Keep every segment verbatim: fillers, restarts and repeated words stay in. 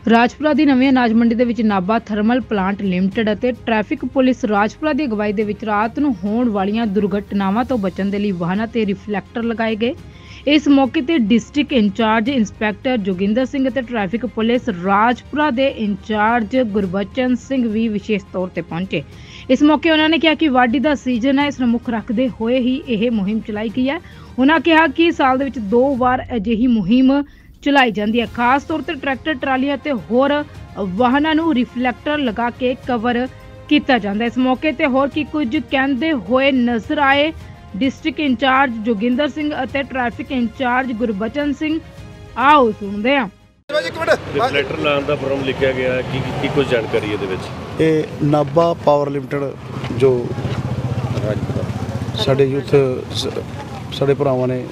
ਰਾਜਪੁਰਾ ਦੀ ਨਵੀਂ ਅਨਾਜ ਮੰਡੀ ਦੇ ਵਿੱਚ ਨਾਭਾ ਥਰਮਲ ਪਲਾਂਟ ਲਿਮਟਿਡ ਅਤੇ ਟ੍ਰੈਫਿਕ ਪੁਲਿਸ ਰਾਜਪੁਰਾ ਦੀ ਅਗਵਾਈ ਦੇ ਵਿੱਚ ਰਾਤ ਨੂੰ ਹੋਣ ਵਾਲੀਆਂ ਦੁਰਘਟਨਾਵਾਂ ਤੋਂ ਬਚਣ ਦੇ ਲਈ ਵਾਹਨਾਂ ਤੇ ਰਿਫਲੈਕਟਰ ਲਗਾਏ ਗਏ। ਇਸ ਮੌਕੇ ਤੇ district incharge inspector Joginder Singh ਅਤੇ ਟ੍ਰੈਫਿਕ ਪੁਲਿਸ ਰਾਜਪੁਰਾ ਦੇ ਇੰਚਾਰਜ ਗੁਰਬਚਨ ਸਿੰਘ ਵੀ ਵਿਸ਼ੇਸ਼ ਤੌਰ ਤੇ ਪਹੁੰਚੇ। ਇਸ ਮੌਕੇ ਉਹਨਾਂ ਨੇ ਕਿਹਾ ਕਿ ਵਾਢੀ ਦਾ ਸੀਜ਼ਨ ਹੈ, ਇਸ ਨੂੰ ਮੁੱਖ ਰੱਖਦੇ ਹੋਏ ਹੀ ਇਹ ਮੁਹਿੰਮ ਚਲਾਈ ਗਈ ਹੈ। ਉਹਨਾਂ ਕਿਹਾ ਕਿ ਸਾਲ ਦੇ ਵਿੱਚ ਦੋ ਵਾਰ ਅਜਿਹੀ ਮੁਹਿੰਮ ਚਲਾਈ ਜਾਂਦੀ ਹੈ। ਖਾਸ ਤੌਰ ਤੇ ਟਰੈਕਟਰ ਟਰਾਲੀਆਂ ਤੇ ਹੋਰ ਵਾਹਨਾਂ ਨੂੰ ਰਿਫਲੈਕਟਰ ਲਗਾ ਕੇ ਕਵਰ ਕੀਤਾ ਜਾਂਦਾ ਹੈ। ਇਸ ਮੌਕੇ ਤੇ ਹੋਰ ਕੀ ਕੁਝ ਕਹਿੰਦੇ ਹੋਏ ਨਜ਼ਰ ਆਏ ਡਿਸਟ੍ਰਿਕਟ ਇੰਚਾਰਜ ਜੋਗਿੰਦਰ ਸਿੰਘ ਅਤੇ ਟ੍ਰੈਫਿਕ ਇੰਚਾਰਜ ਗੁਰਬਚਨ ਸਿੰਘ। ਆਓ ਸੁਣਦੇ ਹਾਂ। ਰਿਫਲੈਕਟਰ ਲਾਉਣ ਦਾ ਫਾਰਮ ਲਿਖਿਆ ਗਿਆ ਹੈ, ਕੀ ਕੀ ਕੁਝ ਜਾਣਕਾਰੀ ਇਹਦੇ ਵਿੱਚ? ਇਹ ਨਾਭਾ ਪਾਵਰ ਲਿਮਟਿਡ ਜੋ ਸਾਡੇ ਯੂਥ ਸਾਡੇ ਭਰਾਵਾਂ ਨੇ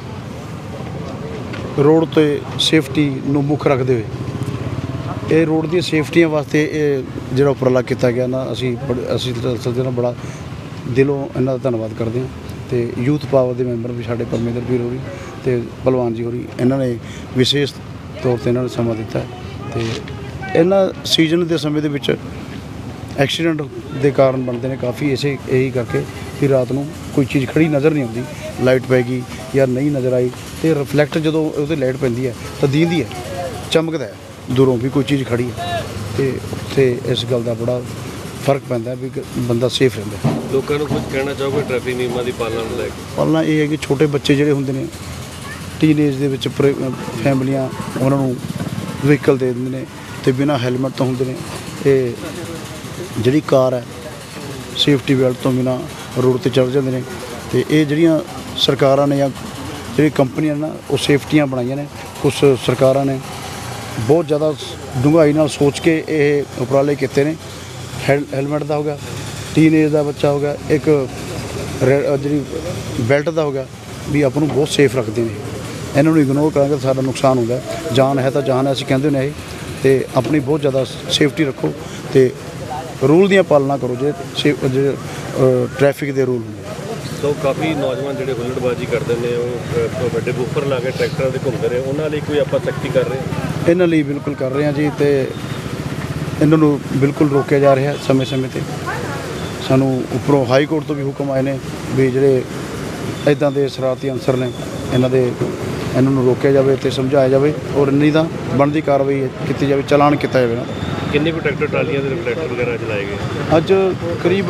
ਰੋਡ ਤੇ ਸੇਫਟੀ ਨੂੰ ਮੁੱਖ ਰੱਖਦੇ ਹੋਏ ਇਹ ਰੋਡ ਦੀਆਂ ਸੇਫਟੀਆਂ ਵਾਸਤੇ ਇਹ ਜਿਹੜਾ ਉਪਰਾਲਾ ਕੀਤਾ ਗਿਆ ਨਾ, ਅਸੀਂ ਅਸੀਂ ਸੱਜਣ ਨਾਲ ਬੜਾ ਦਿਲੋਂ ਇਹਨਾਂ ਦਾ ਧੰਨਵਾਦ ਕਰਦੇ ਹਾਂ। ਤੇ ਯੂਥ ਪਾਵਰ ਦੇ ਮੈਂਬਰ ਵੀ ਸਾਡੇ ਪਰਮੇਂਦਰ ਵੀਰ ਹੋਰੀ ਤੇ ਭਲਵਾਨ ਜੀ ਹੋਰੀ, ਇਹਨਾਂ ਨੇ ਵਿਸ਼ੇਸ਼ ਤੌਰ ਤੇ ਇਹਨਾਂ ਨੇ ਸਮਾਂ ਦਿੱਤਾ ਤੇ ਇਹਨਾਂ ਸੀਜ਼ਨ ਦੇ ਸਮੇਂ ਦੇ ਵਿੱਚ ਐਕਸੀਡੈਂਟ ਦੇ ਕਾਰਨ ਬਣਦੇ ਨੇ ਕਾਫੀ। ਇਸੇ ਇਹੀ ਕਰਕੇ ਕਿ ਰਾਤ ਨੂੰ ਕੋਈ ਚੀਜ਼ ਖੜੀ ਨਜ਼ਰ ਨਹੀਂ ਆਉਂਦੀ, ਲਾਈਟ ਪੈ ਗਈ ਜਾਂ ਨਹੀਂ ਨਜ਼ਰ ਆਈ ਤੇ ਰਿਫਲੈਕਟ ਜਦੋਂ ਉਹਦੇ ਲਾਈਟ ਪੈਂਦੀ ਹੈ ਤਾਂ ਦੀਂਦੀ ਹੈ, ਚਮਕਦਾ ਹੈ ਦੂਰੋਂ ਵੀ ਕੋਈ ਚੀਜ਼ ਖੜੀ ਹੈ ਤੇ ਉੱਥੇ ਇਸ ਗੱਲ ਦਾ ਬੜਾ ਫਰਕ ਪੈਂਦਾ ਵੀ ਬੰਦਾ ਸੇਫ ਰਹਿੰਦਾ। ਲੋਕਾਂ ਨੂੰ ਕੁਝ ਕਹਿਣਾ ਚਾਹੋਗੇ ਟ੍ਰੈਫਿਕ ਨਿਯਮਾਂ ਦੀ ਪਾਲਣਾ ਨੂੰ ਲੈ ਕੇ? ਪਾਲਣਾ ਇਹ ਹੈ ਕਿ ਛੋਟੇ ਬੱਚੇ ਜਿਹੜੇ ਹੁੰਦੇ ਨੇ ਟੀਨੇਜ ਦੇ ਵਿੱਚ ਫੈਮਲੀਆਂ ਉਹਨਾਂ ਨੂੰ ਵਹੀਕਲ ਦੇ ਦਿੰਦੇ ਨੇ ਤੇ ਬਿਨਾਂ ਹੈਲਮਟ ਤੋਂ ਹੁੰਦੇ ਨੇ। ਇਹ ਜਿਹੜੀ ਕਾਰ ਹੈ ਸੇਫਟੀ ਬੈਲਟ ਤੋਂ ਬਿਨਾਂ ਰੋਡ ਤੇ ਚੜ੍ਹ ਜਾਂਦੇ ਨੇ ਤੇ ਇਹ ਜਿਹੜੀਆਂ ਸਰਕਾਰਾਂ ਨੇ ਜਾਂ ਜਿਹੜੀ ਕੰਪਨੀਆਂ ਨੇ ਨਾ ਉਹ ਸੇਫਟੀਆਂ ਬਣਾਈਆਂ ਨੇ। ਕੁਛ ਸਰਕਾਰਾਂ ਨੇ ਬਹੁਤ ਜ਼ਿਆਦਾ ਡੂੰਘਾਈ ਨਾਲ ਸੋਚ ਕੇ ਇਹ ਉਪਰਾਲੇ ਕੀਤੇ ਨੇ। ਹੈਲ ਹੈਲਮਟ ਦਾ ਹੋ ਗਿਆ, ਟੀਨੇਜ ਦਾ ਬੱਚਾ ਹੋ ਗਿਆ, ਇੱਕ ਜਿਹੜੀ ਬੈਲਟ ਦਾ ਹੋ ਗਿਆ, ਵੀ ਆਪਾਂ ਨੂੰ ਬਹੁਤ ਸੇਫ ਰੱਖਦੇ ਨੇ। ਇਹਨਾਂ ਨੂੰ ਇਗਨੋਰ ਕਰਾਂਗੇ ਸਾਡਾ ਨੁਕਸਾਨ ਹੁੰਦਾ। ਜਾਨ ਹੈ ਤਾਂ ਜਾਨ ਹੈ ਅਸੀਂ ਕਹਿੰਦੇ ਨੇ ਇਹ, ਤੇ ਆਪਣੀ ਬਹੁਤ ਜ਼ਿਆਦਾ ਸੇਫਟੀ ਰੱਖੋ ਤੇ ਰੂਲ ਦੀਆਂ ਪਾਲਣਾ ਕਰੋ ਜੇ ਜਿਹੜੇ ਟ੍ਰੈਫਿਕ ਦੇ ਰੂਲ ਹੁੰਦੇ। ਸੋ ਕਾਫੀ ਨੌਜਵਾਨ ਜਿਹੜੇ ਹੁੱਲੜਬਾਜ਼ੀ ਕਰਦੇ ਨੇ, ਉਹ ਵੱਡੇ ਬੂਫਰ ਲਾ ਕੇ ਟਰੈਕਟਰਾਂ ਦੇ ਘੁੰਮਦੇ ਰਹੇ, ਉਹਨਾਂ ਲਈ ਕੋਈ ਆਪਾਂ ਸਖਤੀ ਕਰ ਰਹੇ ਹਾਂ? ਇਹਨਾਂ ਲਈ ਬਿਲਕੁਲ ਕਰ ਰਹੇ ਹਾਂ ਜੀ, ਤੇ ਇਹਨਾਂ ਨੂੰ ਬਿਲਕੁਲ ਰੋਕਿਆ ਜਾ ਰਿਹਾ ਸਮੇਂ ਸਮੇਂ 'ਤੇ। ਸਾਨੂੰ ਉੱਪਰੋਂ ਹਾਈ ਕੋਰਟ ਤੋਂ ਵੀ ਹੁਕਮ ਆਏ ਨੇ ਵੀ ਜਿਹੜੇ ਇੱਦਾਂ ਦੇ ਸ਼ਰਾਰਤੀ ਅਨਸਰ ਨੇ ਇਹਨਾਂ ਦੇ ਇਹਨਾਂ ਨੂੰ ਰੋਕਿਆ ਜਾਵੇ ਤੇ ਸਮਝਾਇਆ ਜਾਵੇ ਔਰ ਨਹੀਂ ਤਾਂ ਬਣਦੀ ਕਾਰਵਾਈ ਕੀਤੀ ਜਾਵੇ, ਚਲਾਨ ਕੀਤਾ ਜਾਵੇ ਇਹਨਾਂ ਦਾ। ਕਿੰਨੇ ਕੁ ਟਰੈਕਟਰ ਟਰਾਲੀਆਂ ਦੇ ਰਿਫਲੈਕਟਰ ਵਗੈਰਾ ਚਲਾਏ ਗਏ? ਅੱਜ ਕਰੀਬ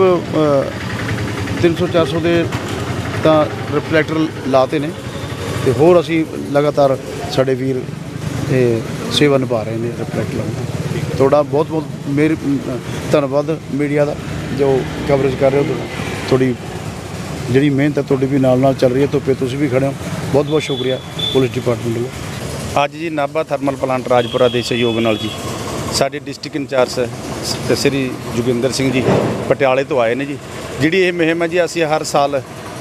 ਤਿੰਨ ਸੌ ਚਾਰ ਸੌ ਦੇ ਤਾਂ ਰਿਫਲੈਕਟਰ ਲਾਤੇ ਨੇ ਤੇ ਹੋਰ ਅਸੀਂ ਲਗਾਤਾਰ ਸਾਡੇ ਵੀਰ ਇਹ ਸੇਵਾ ਨਿਭਾ ਰਹੇ ਨੇ ਰਿਫਲੈਕਟਰ ਲਾਉਣ। ਤੁਹਾਡਾ ਬਹੁਤ ਬਹੁਤ ਮੇਰੀ ਧੰਨਵਾਦ ਮੀਡੀਆ ਦਾ ਜੋ ਕਵਰੇਜ ਕਰ ਰਹੇ ਹੋ। ਤੁਹਾਡੀ ਜਿਹੜੀ ਮਿਹਨਤ ਹੈ ਤੁਹਾਡੀ ਵੀ ਨਾਲ ਨਾਲ ਚੱਲ ਰਹੀ ਹੈ, ਧੁੱਪੇ ਤੁਸੀਂ ਵੀ ਖੜ੍ਹੇ ਹੋ, ਬਹੁਤ ਬਹੁਤ ਸ਼ੁਕਰੀਆ ਪੁਲਿਸ ਡਿਪਾਰਟਮੈਂਟ ਵੱਲੋਂ। ਅੱਜ ਜੀ ਨਾਭਾ ਥਰਮਲ ਪਲਾਂਟ ਰਾਜਪੁਰਾ ਦੇ ਸਹਿਯੋਗ ਨਾਲ ਜੀ ਸਾਡੇ ਡਿਸਟ੍ਰਿਕਟ ਇੰਚਾਰਜ ਸ੍ਰੀ ਜੋਗਿੰਦਰ ਸਿੰਘ ਜੀ ਪਟਿਆਲੇ ਤੋਂ ਆਏ ਨੇ ਜੀ। ਜਿਹੜੀ ਇਹ ਮੁਹਿੰਮ ਹੈ ਜੀ ਅਸੀਂ ਹਰ ਸਾਲ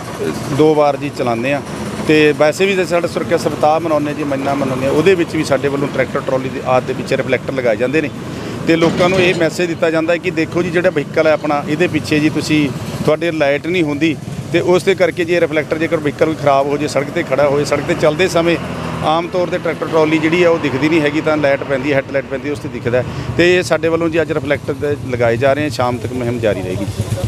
ਦੋ ਵਾਰ ਜੀ ਚਲਾਉਂਦੇ ਹਾਂ ਤੇ ਵੈਸੇ ਵੀ ਸਾਡਾ ਸੁਰੱਖਿਆ ਸਪਤਾਹ ਮਨਾਉਂਦੇ ਜੀ, ਮਹੀਨਾ ਮਨਾਉਂਦੇ, ਉਹਦੇ ਵਿੱਚ ਵੀ ਸਾਡੇ ਵੱਲੋਂ ਟਰੈਕਟਰ ਟਰਾਲੀ ਦੇ ਆਦਿ ਦੇ ਵਿੱਚ ਰਿਫਲੈਕਟਰ ਲਗਾਏ ਜਾਂਦੇ ਨੇ ਤੇ ਲੋਕਾਂ ਨੂੰ ਇਹ ਮੈਸੇਜ ਦਿੱਤਾ ਜਾਂਦਾ ਕਿ ਦੇਖੋ ਜੀ ਜਿਹੜਾ ਵਹੀਕਲ ਹੈ ਆਪਣਾ, ਇਹਦੇ ਪਿੱਛੇ ਜੀ ਤੁਸੀਂ ਤੁਹਾਡੇ ਲਾਈਟ ਨਹੀਂ ਹੁੰਦੀ ਤੇ ਉਸ ਦੇ ਕਰਕੇ ਜੇ ਰਿਫਲੈਕਟਰ ਜੇਕਰ ਵਹੀਕਲ ਵੀ ਖਰਾਬ ਹੋ ਜੇ, ਸੜਕ ਤੇ ਖੜਾ ਹੋਏ, ਸੜਕ ਤੇ ਚੱਲਦੇ ਸਮੇਂ ਆਮ ਤੌਰ ਤੇ ਟਰੈਕਟਰ ਟਰਾਲੀ ਜਿਹੜੀ ਆ ਉਹ ਦਿਖਦੀ ਨਹੀਂ ਹੈਗੀ, ਤਾਂ ਲਾਈਟ ਪੈਂਦੀ ਹੈ, ਹੈੱਡ ਲਾਈਟ ਪੈਂਦੀ, ਉਸ 'ਤੇ ਦਿਖਦਾ ਤੇ ਇਹ ਸਾਡੇ ਵੱਲੋਂ ਜੀ ਅੱਜ ਰਿਫਲੈਕਟਰ ਲਗਾਏ ਜਾ ਰਹੇ, ਸ਼ਾਮ ਤੱਕ ਮੁਹਿੰਮ ਜਾਰੀ ਰਹੇਗੀ।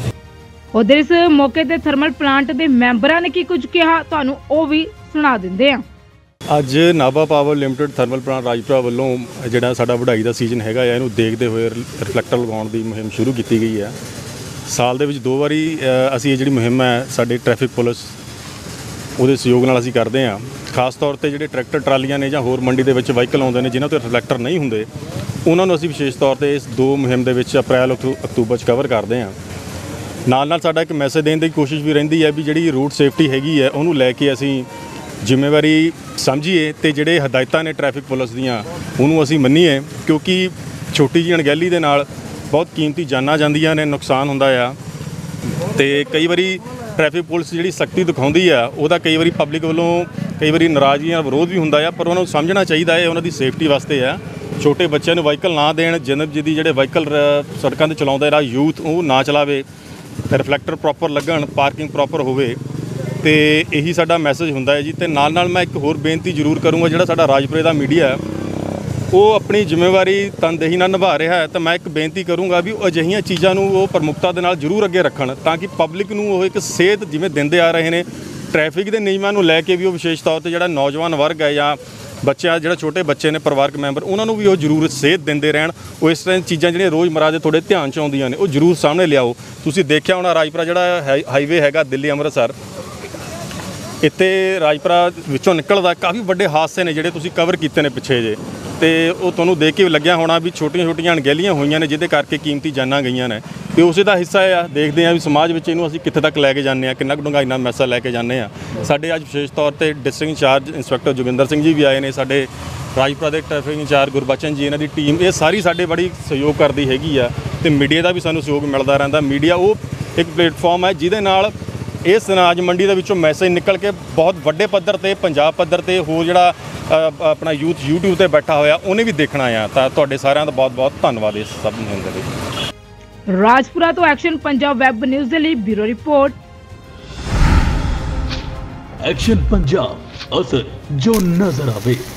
ਉਧਰ ਇਸ ਮੌਕੇ ਤੇ ਥਰਮਲ ਪਲਾਂਟ ਦੇ ਮੈਂਬਰਾਂ ਨੇ ਕੀ ਕੁਝ ਕਿਹਾ, ਤੁਹਾਨੂੰ ਉਹ ਵੀ ਸੁਣਾ ਦਿੰਦੇ ਹਾਂ। ਅੱਜ Nabha power limited thermal plant Rajpura ਵੱਲੋਂ ਜਿਹੜਾ ਸਾਡਾ ਵਢਾਈ ਦਾ ਸੀਜ਼ਨ ਹੈਗਾ ਆ, ਇਹਨੂੰ ਦੇਖਦੇ ਹੋਏ ਰਿਫਲੈਕਟਰ ਲਗਾਉਣ ਦੀ ਮੁਹਿੰਮ ਸ਼ੁਰੂ ਕੀਤੀ ਗਈ ਹੈ। ਸਾਲ ਦੇ ਵਿੱਚ ਦੋ ਵਾਰੀ ਅਸੀਂ ਇਹ ਜਿਹੜੀ ਮੁਹਿੰਮ ਹੈ ਸਾਡੇ ਟ੍ਰੈਫਿਕ ਪੁਲਿਸ ਉਹਦੇ ਸਹਿਯੋਗ ਨਾਲ ਅਸੀਂ ਕਰਦੇ ਹਾਂ। ਖਾਸ ਤੌਰ ਤੇ ਜਿਹੜੇ ਟਰੈਕਟਰ ਟਰਾਲੀਆਂ ਨੇ ਜਾਂ ਹੋਰ ਮੰਡੀ ਦੇ ਵਿੱਚ ਵਾਹੀਕਲ ਆਉਂਦੇ ਨੇ ਜਿਨ੍ਹਾਂ 'ਤੇ ਰਿਫਲੈਕਟਰ ਨਹੀਂ ਹੁੰਦੇ, ਉਹਨਾਂ ਨੂੰ ਅਸੀਂ ਵਿਸ਼ੇਸ਼ ਤੌਰ 'ਤੇ ਇਸ ਦੋ ਮੁਹਿੰਮ ਦੇ ਵਿੱਚ ਅਪ੍ਰੈਲ ਅਕਤੂਬਰ 'ਚ ਕਵਰ ਕਰਦੇ ਹਾਂ। ਨਾਲ ਨਾਲ ਸਾਡਾ ਇੱਕ ਮੈਸੇਜ ਦੇਣ ਦੀ ਕੋਸ਼ਿਸ਼ ਵੀ ਰਹਿੰਦੀ ਹੈ ਵੀ ਜਿਹੜੀ ਰੂਟ ਸੇਫਟੀ ਹੈਗੀ ਹੈ ਉਹਨੂੰ ਲੈ ਕੇ ਅਸੀਂ ਜ਼ਿੰਮੇਵਾਰੀ ਸਮਝੀਏ ਤੇ ਜਿਹੜੇ ਹਦਾਇਤਾਂ ਨੇ ਟ੍ਰੈਫਿਕ ਪੁਲਿਸ ਦੀਆਂ ਉਹਨੂੰ ਅਸੀਂ ਮੰਨੀਏ, ਕਿਉਂਕਿ ਛੋਟੀ ਜਿਹੀ ਅਣਗਹਿਲੀ ਦੇ ਨਾਲ ਬਹੁਤ ਕੀਮਤੀ ਜਾਨਾਂ ਜਾਂਦੀਆਂ ਨੇ, ਨੁਕਸਾਨ ਹੁੰਦਾ ਆ। ਤੇ ਕਈ ਵਾਰੀ ਟ੍ਰੈਫਿਕ ਪੁਲਿਸ ਜਿਹੜੀ ਸਖਤੀ ਦਿਖਾਉਂਦੀ ਆ ਉਹਦਾ ਕਈ ਵਾਰੀ ਪਬਲਿਕ ਵੱਲੋਂ ਕਈ ਵਾਰੀ ਨਾਰਾਜ਼ਗੀਆਂ ਵਿਰੋਧ ਵੀ ਹੁੰਦਾ ਆ, ਪਰ ਉਹਨਾਂ ਨੂੰ ਸਮਝਣਾ ਚਾਹੀਦਾ ਹੈ ਉਹਨਾਂ ਦੀ ਸੇਫਟੀ ਵਾਸਤੇ ਆ। ਛੋਟੇ ਬੱਚਿਆਂ ਨੂੰ ਵਾਹੀਕਲ ਨਾ ਦੇਣ, ਜਨਮ ਜਿਹਦੀ ਜਿਹੜੇ ਵਾਹੀਕਲ ਸੜਕਾਂ 'ਤੇ ਚਲਾਉਂਦਾ ਜਿਹੜਾ ਯੂਥ ਉਹ ਨਾ ਚਲਾਵੇ, ਰਿਫਲੈਕਟਰ ਪ੍ਰੋਪਰ ਲੱਗਣ, ਪਾਰਕਿੰਗ ਪ੍ਰੋਪਰ ਹੋਵੇ, ਤੇ ਇਹੀ ਸਾਡਾ ਮੈਸੇਜ ਹੁੰਦਾ ਹੈ ਜੀ। ਤੇ ਨਾਲ ਨਾਲ ਮੈਂ ਇੱਕ ਹੋਰ ਬੇਨਤੀ ਜ਼ਰੂਰ ਕਰੂੰਗਾ, ਜਿਹੜਾ ਸਾਡਾ ਰਾਜਪੁਰੇ ਦਾ ਮੀਡੀਆ ਉਹ ਆਪਣੀ ਜ਼ਿੰਮੇਵਾਰੀ ਤਨਦੇਹੀ ਨਾਲ ਨਿਭਾ ਰਿਹਾ ਹੈ। ਤਾਂ ਮੈਂ ਇੱਕ ਬੇਨਤੀ ਕਰੂੰਗਾ ਵੀ ਉਹ ਅਜਿਹੀਆਂ ਚੀਜ਼ਾਂ ਨੂੰ ਉਹ ਪ੍ਰਮੁੱਖਤਾ ਦੇ ਨਾਲ ਜ਼ਰੂਰ ਅੱਗੇ ਰੱਖਣ, ਤਾਂ ਕਿ ਪਬਲਿਕ ਨੂੰ ਉਹ ਇੱਕ ਸੇਧ ਜਿਵੇਂ ਦਿੰਦੇ ਆ ਰਹੇ ਨੇ ਟ੍ਰੈਫਿਕ ਦੇ ਨਿਯਮਾਂ ਨੂੰ ਲੈ ਕੇ ਵੀ, ਉਹ ਵਿਸ਼ੇਸ਼ ਤੌਰ ਤੇ ਜਿਹੜਾ ਨੌਜਵਾਨ ਵਰਗ ਹੈ ਜਾਂ ਬੱਚਿਆਂ ਜਿਹੜਾ ਛੋਟੇ ਬੱਚੇ ਨੇ, ਪਰਿਵਾਰਕ ਮੈਂਬਰ, ਉਹਨਾਂ ਨੂੰ ਵੀ ਉਹ ਜ਼ਰੂਰ ਸੇਧ ਦਿੰਦੇ ਰਹਿਣ। ਉਹ ਇਸ ਤਰ੍ਹਾਂ ਚੀਜ਼ਾਂ ਜਿਹੜੀਆਂ ਰੋਜ਼ਮਰਰਾ ਦੇ ਤੁਹਾਡੇ ਧਿਆਨ 'ਚ ਆਉਂਦੀਆਂ ਨੇ ਉਹ ਜ਼ਰੂਰ ਸਾਹਮਣੇ ਲਿਆਓ। ਤੁਸੀਂ ਦੇਖਿਆ ਹੋਣਾ ਰਾਜਪੁਰਾ ਜਿਹੜਾ ਹਾਈਵੇ ਹੈਗਾ ਦਿੱਲੀ ਅੰਮ੍ਰਿਤਸਰ, ਇੱਥੇ ਰਾਜਪੁਰਾ ਵਿੱਚੋਂ ਨਿਕਲਦਾ ਕਾਫੀ ਵੱਡੇ ਹਾਦਸੇ ਨੇ ਜਿਹੜੇ ਤੁਸੀਂ ਕਵਰ ਕੀਤੇ ਨੇ ਪਿੱਛੇ ਜੇ, ਤੇ ਉਹ ਤੁਹਾਨੂੰ ਦੇਖ ਕੇ ਲੱਗਿਆ ਹੋਣਾ ਵੀ ਛੋਟੀਆਂ ਛੋਟੀਆਂ ਅਣਗਹਿਲੀਆਂ ਹੋਈਆਂ ਨੇ ਜਿਹਦੇ ਕਰਕੇ ਕੀਮਤੀ ਜਾਨਾਂ ਗਈਆਂ ਨੇ। ਤੇ ਉਸੇ ਦਾ ਹਿੱਸਾ ਆ, ਦੇਖਦੇ ਹਾਂ ਵੀ ਸਮਾਜ ਵਿੱਚ ਇਹਨੂੰ ਅਸੀਂ ਕਿੱਥੇ ਤੱਕ ਲੈ ਕੇ ਜਾਂਦੇ ਹਾਂ, ਕਿੰਨਾ ਕੁ ਡੂੰਘਾਈ ਨਾਲ ਮੈਸੇਜ ਲੈ ਕੇ ਜਾਂਦੇ ਹਾਂ। ਸਾਡੇ ਅੱਜ ਵਿਸ਼ੇਸ਼ ਤੌਰ ਤੇ district incharge inspector Joginder Singh ji ਵੀ ਆਏ ਨੇ, ਸਾਡੇ ਰਾਜਪੁਰਾ ਦੇ ਟ੍ਰੈਫਿਕ ਇੰਚਾਰਜ ਗੁਰਬਚਨ ਜੀ, ਇਹਨਾਂ ਦੀ ਟੀਮ, ਇਹ ਸਾਰੀ ਸਾਡੇ ਬੜੀ ਸਹਿਯੋਗ ਕਰਦੀ ਹੈਗੀ ਆ। ਤੇ ਮੀਡੀਆ ਦਾ ਵੀ ਸਾਨੂੰ ਸਹਿਯੋਗ ਮਿਲਦਾ ਰਹਿੰਦਾ। ਮੀਡੀਆ ਉਹ ਇੱਕ ਪਲੇਟਫਾਰਮ ਹੈ ਜਿਹਦੇ ਨਾਲ ਇਸ ਅਨਾਜ ਮੰਡੀ ਦੇ ਵਿੱਚੋਂ ਮੈਸੇਜ ਨਿਕਲ ਕੇ ਬਹੁਤ ਵੱਡੇ ਪੱਧਰ ਤੇ, ਪੰਜਾਬ ਪੱਧਰ ਤੇ, ਹੋਰ ਜਿਹੜਾ ਆਪਣਾ ਯੂਥ ਯੂਟਿਊਬ ਤੇ ਬੈਠਾ ਹੋਇਆ ਉਹਨੇ ਵੀ ਦੇਖਣਾ ਆ। ਤਾਂ ਤੁਹਾਡੇ ਸਾਰਿਆਂ ਦਾ ਬਹੁਤ ਬਹੁਤ ਧੰਨਵਾਦ ਇਸ ਸਭ ਨੂੰ ਦੇ ਲਈ। ਰਾਜਪੁਰਾ ਤੋਂ ਐਕਸ਼ਨ ਪੰਜਾਬ ਵੈਬ ਨਿਊਜ਼ ਦੇ ਲਈ ਬਿਊਰੋ ਰਿਪੋਰਟ। ਐਕਸ਼ਨ ਪੰਜਾਬ, ਅਸਰ ਜੋ ਨਜ਼ਰ ਆਵੇ।